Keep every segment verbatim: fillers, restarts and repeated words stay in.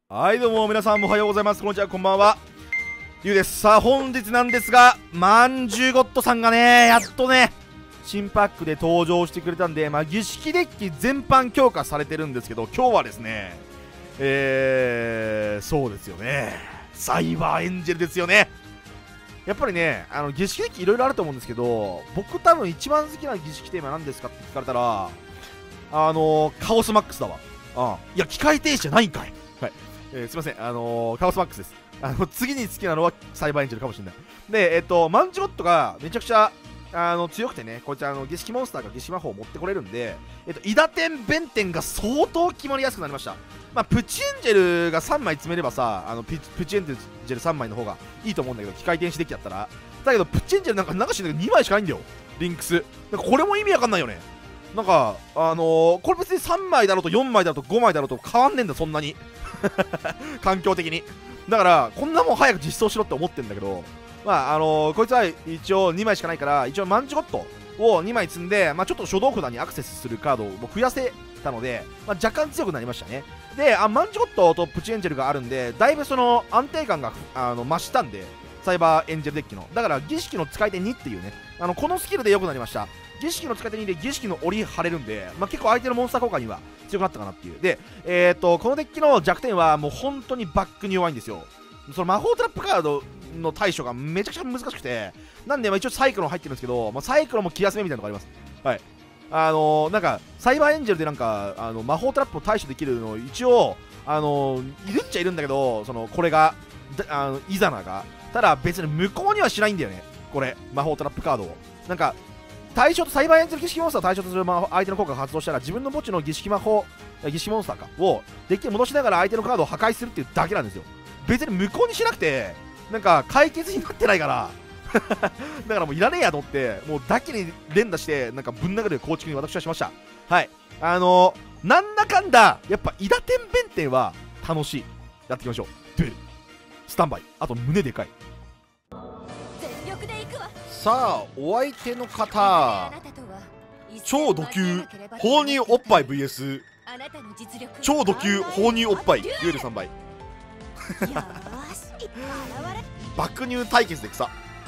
はいどうも皆さんおはようございます。こんにちは、こんばんは、リュウです。さあ本日なんですが、まんじゅうゴッドさんがねやっとね新パックで登場してくれたんで、まあ、儀式デッキ全般強化されてるんですけど、今日はですねえー、そうですよね、サイバーエンジェルですよね。やっぱりね、あの儀式デッキいろいろあると思うんですけど、僕多分一番好きな儀式テーマなんですかって聞かれたら、あのー、カオスマックスだわ。ああ、いや機械停止じゃないんかい。はい、えー、すいません、あのー、カオスマックスです。あの次に好きなのはサイバーエンジェルかもしれない。で、えっと、マンジゴットがめちゃくちゃあの強くてね、こいつあの儀式モンスターが儀式魔法を持ってこれるんで、えっと、イダテン、ベンテンが相当決まりやすくなりました。まあ、プチエンジェルがさんまい詰めればさ、あのプチ、プチエンジェルさんまいの方がいいと思うんだけど、機械電子デッキだったら。だけど、プチエンジェルなんか流してんだけどにまいしかないんだよ、リンクス。なんかこれも意味わかんないよね。なんか、あのー、これ別にさんまいだろうとよんまいだろうとごまいだろうと変わんねえんだ、そんなに。環境的に。だから、こんなもん早く実装しろって思ってんだけど、まあ、あのー、こいつは一応にまいしかないから、一応マンジゴットをにまい積んで、まあ、ちょっと初動札にアクセスするカードを増やせたので、まあ、若干強くなりましたね。で、あマンジゴットとプチエンジェルがあるんで、だいぶその安定感があの増したんで、サイバーエンジェルデッキの。だから、儀式の使い手にっていうね、あのこのスキルで良くなりました。儀式の使い手にで儀式の檻張れるんで、まあ、結構相手のモンスター効果には強くなったかなっていう。で、えー、とこのデッキの弱点はもう本当にバックに弱いんですよ。その魔法トラップカードの対処がめちゃくちゃ難しくて、なんでまあ一応サイクロン入ってるんですけど、まあ、サイクロンも気休めみたいなのがあります。はい。あのー、なんかサイバーエンジェルでなんかあの魔法トラップを対処できるの一応あのー、いるっちゃいるんだけど、そのこれがあのイザナがただ別に無効にはしないんだよね、これ魔法トラップカードを。なんか対象とサイバーエンジェル儀式モンスターを対象とする相手の効果が発動したら、自分の墓地の儀式魔法儀式モンスターかをデッキに戻しながら相手のカードを破壊するっていうだけなんですよ。別に無効にしなくてなんか解決になってないからだからもういらねえやと思って、もうだけに連打してなんかぶん殴る構築に私はしました。はい、あのー、なんだかんだやっぱイダテン弁天は楽しい。やっていきましょう。ドゥルスタンバイ、あと胸でかい。さあお相手の方、超ド級放乳おっぱい ブイエス 超ド級放乳おっぱいデュエルさんばい爆乳対決で草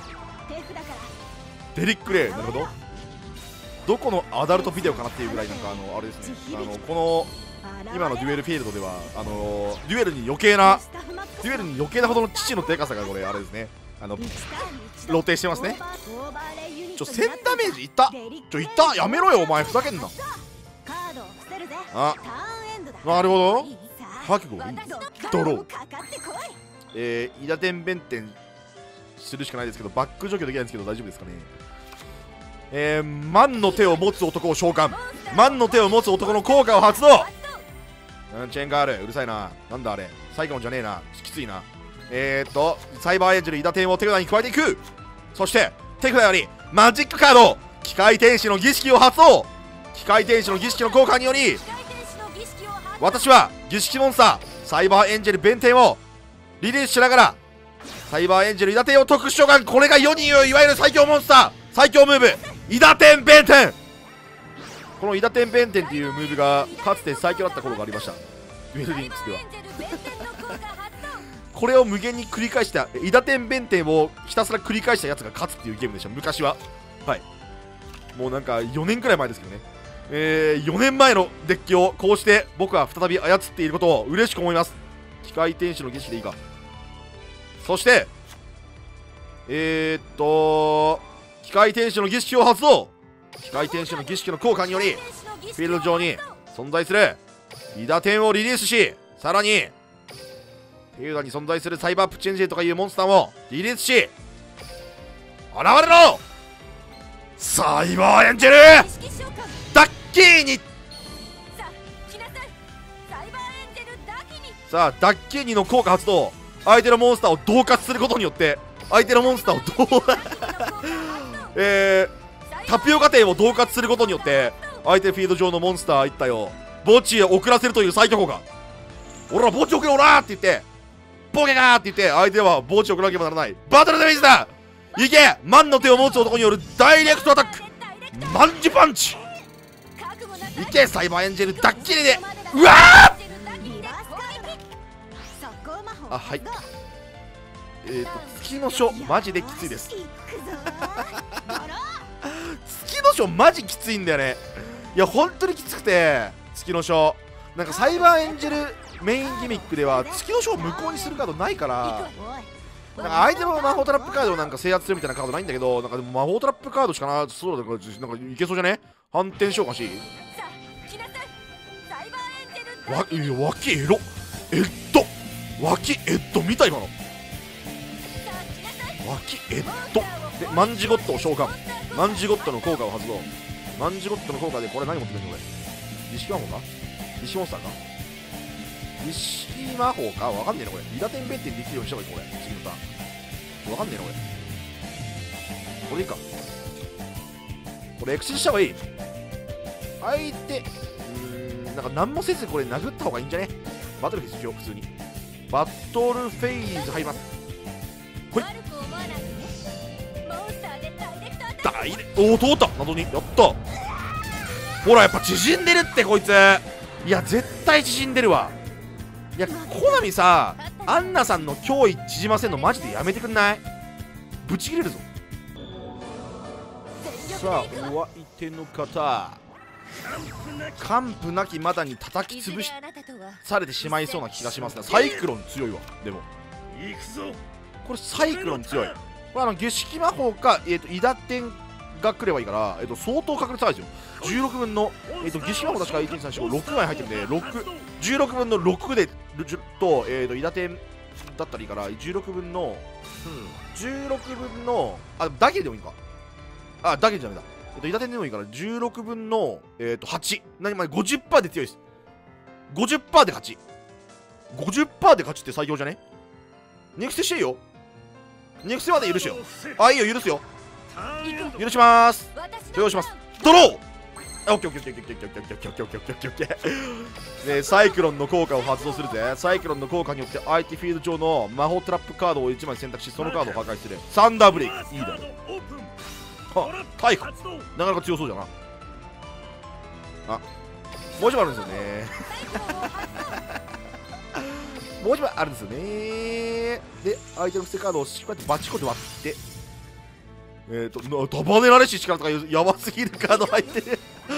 デリックレイ、なるほど。どこのアダルトビデオかなっていうぐらいなんかあのあれですね、あのこの今のデュエルフィールドではあのデュエルに余計なデュエルに余計なほどの父のでかさがこれあれですね、あの露呈してますね。ちょせんダメージいった、ちょいった、やめろよお前ふざけんな。あ、なるほど、覚悟いいドロー。えー、イダテン弁天するしかないですけど、バック除去できないんですけど大丈夫ですかね。えー、万の手を持つ男を召喚、万の手を持つ男の効果を発動。うん、チェーンガールうるさいな、なんだあれサイクロンじゃねえな、きついな。えーっとサイバーエンジェルイダテンを手札に加えていく。そして手札よりマジックカード機械天使の儀式を発動。機械天使の儀式の効果により私は儀式モンスターサイバーエンジェル弁天をリリースしながらサイバーエンジェルイダテンを特殊召喚。これが世に言ういわゆる最強モンスター最強ムーブイダテン弁天。このイダテン弁天っていうムーブがかつて最強だった頃がありました、デュエルリンクスでは。これを無限に繰り返したイダテン弁天をひたすら繰り返したやつが勝つっていうゲームでした昔は。はい、もうなんかよねんくらい前ですけどね、えー、よねんまえのデッキをこうして僕は再び操っていることを嬉しく思います。機械天使の儀式でいいか。そしてえー、っと機械天使の儀式を発動。機械天使の儀式の効果によりフィールド上に存在するイダテンをリリースし、さらにフィールドに存在するサイバープチエンジェルとかいうモンスターをリリースし、現れろサイバーエンジェルダッキーニ。さあダッキーニの効果発動。相手のモンスターを恫喝することによって相手のモンスターをどうえー、タピオカ店を恫喝することによって相手フィールド上のモンスター一体を墓地へ送らせるという最強効果。おら墓地送れおらーって言ってボケかーって言って相手は墓地を送らなければならないバトルデメージだ。いけ万の手を持つ男によるダイレクトアタックマンジパンチ。いけサイバーエンジェルダッキリでうわーあ、はい。えっ、ー、と月の書マジできついです。月の書マジきついんだよね。いや本当にきつくて、月の書なんかサイバーエンジェルメインギミックでは月の書を無効にするカードないから、なんか相手の魔法トラップカードをなんか制圧するみたいなカードないんだけど、なんかでも魔法トラップカードしかなそうだから、なんかいけそうじゃね。反転召喚しわ、いや、脇エロえっと脇えっと見た今の脇えっとでマンジゴットを召喚、マンジゴットの効果を発動、マンジゴットの効果でこれ何持ってくるのこれ、儀式魔法か、儀式モンスターか、儀式魔法かわかんねえなこれ、イダテン弁天できるようにした方がいいこれ、次のターンわかんねえなこれ、これいいか、これエクシーした方がいい、相手うーんなんか何もせずこれ殴った方がいいんじゃね。バトルフェイスしよう普通に、バトルフェイズ入ります。ほい大レおお通った謎にやった。ほらやっぱ縮んでるってこいつ、いや絶対縮んでるわ。いやコナミさ、アンナさんの脅威縮ませんのマジでやめてくんない？ブチ切れるぞ。さあお相手の方、完膚なきまだに叩き潰しされてしまいそうな気がしますね。サイクロン強いわ。でもこれサイクロン強い。これあの儀式魔法か、えー、とイダテンが来ればいいから、えー、と相当確率高いですよ。じゅうろくぶんの、えー、と儀式魔法確かいち、に、さん、よん、ご、ろくまい入ってるんで、ろく、じゅうろくぶんのろくでと、えー、とイダテンだったらいいから、じゅうろくぶんの、うん、じゅうろくぶんの、あ、ダゲでもいいのか。あ、ダゲじゃダメだ。えっと、イダテンでもいいから、じゅうろくぶんの、えっと、はち。何まで ごじゅっパーセント で強いです。ごじゅっパーセント で勝ち。ごじゅっパーセント で勝ちって最強じゃね？肉捨てしていいよ。肉捨てまで許すよ。あ、いいよ、許すよ。許しまーす。許します。ドロー！オッケーオッケーオッケーオッケーオッケーオッケーオッケーオッケーオッケーオッケー。ね、サイクロンの効果を発動するぜ。サイクロンの効果によって相手フィールド上の魔法トラップカードをいちまい選択し、そのカードを破壊する。サンダーブレイク。いいだろ。あ、タイクなかなか強そうじゃな。あ、もう一枚あるんですよね。もう一枚あるんですよね。で、相手の捨てカードをしっかりとバチコで割って、えっと、束ねられし力とかやばすぎるカード入ってる。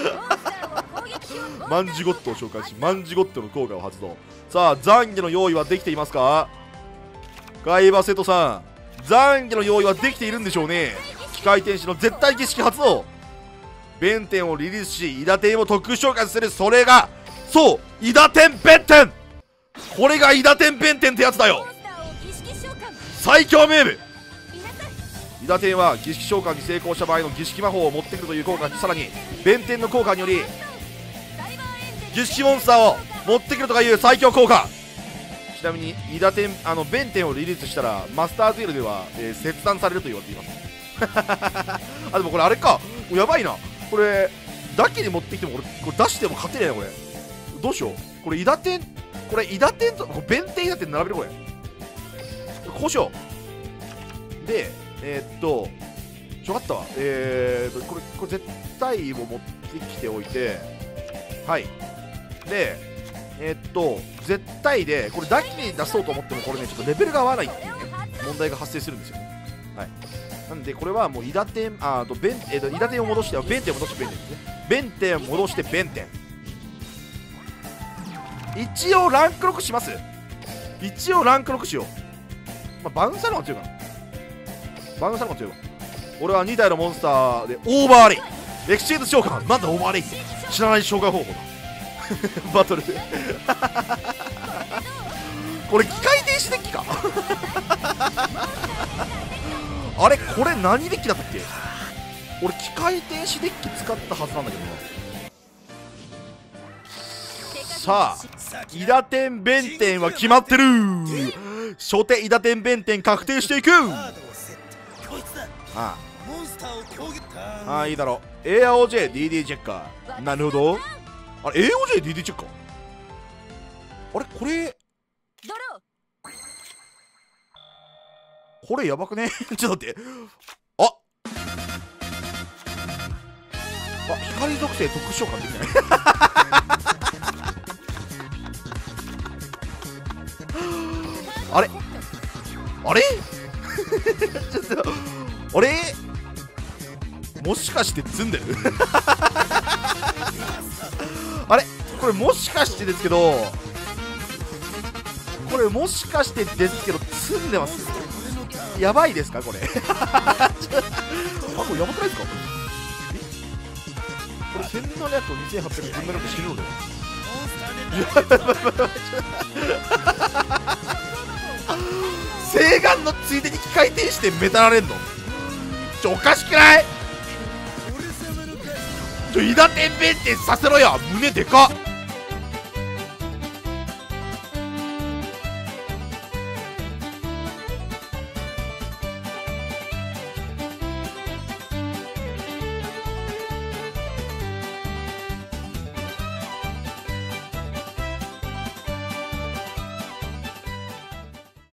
マンジゴットを召喚し、マンジゴットの効果を発動。さあ、懺悔の用意はできていますか？ガイバセトさん、懺悔の用意はできているんでしょうね。機械天使の絶対儀式発動。弁天をリリースし、イダテンを特殊召喚する。それがそう、イダテン弁天。これがイダテン弁天ってやつだよ。最強ムーブ。イダテンは儀式召喚に成功した場合の儀式魔法を持ってくるという効果、さらに弁天の効果により儀式モンスターを持ってくるとかいう最強効果。ちなみにイダテン、あの弁天をリリースしたらマスターズエルでは、えー、切断されると言われています。あ、でもこれあれか、やばいな。これだけに持ってきても俺これ出しても勝てねえな。これどうしよう。これイダテン、これイダテンと弁天イダテン並べる。これこうしよう。でえー、っとちょかったわ。えー、っとこれこれ絶対を持ってきておいて、はい。でえー、っと絶対でこれだけに出そうと思ってもこれねちょっとレベルが合わないっていうね問題が発生するんですよね。はい。なんでこれはもうイダテン、あーと弁、えー、とイダテンを戻して弁天を戻して弁天ですね。弁天を戻して弁天。一応ランクろくします。一応ランクろくしよう。まあ、バウンサーの方が強いかな。バウンサーの方が強いわ。俺はに体のモンスターでオーバーレイ、エクシェンジ召喚。なんだオーバーレイ、知らない召喚方法だ。バトルでこれ機械電子デッキか。あれこれ何デッキだったっけ。俺機械電子デッキ使ったはずなんだけどな。さあイダテン弁天は決まってる。初手イダテン弁天確定していく。ああああ、いいだろう。 エーオージェーディーディー チェッカー。なるほど。あれ エーオージェーディーディー チェッカー、あれこれこれやばくね。ちょっと待って、ああ、光属性特殊召喚できない。 あれあれちょっとあれもしかして積んでるあれこれもしかしてですけどこれもしかしてですけど積んでます。やばいですかこれあこれやばくないですかこれせんななひゃくとにせんはっぴゃく分なくて死ぬので西岸のついでに機回転してメタられんのちょおかしくない？ちょ伊田天弁天させろよ。胸でかっ。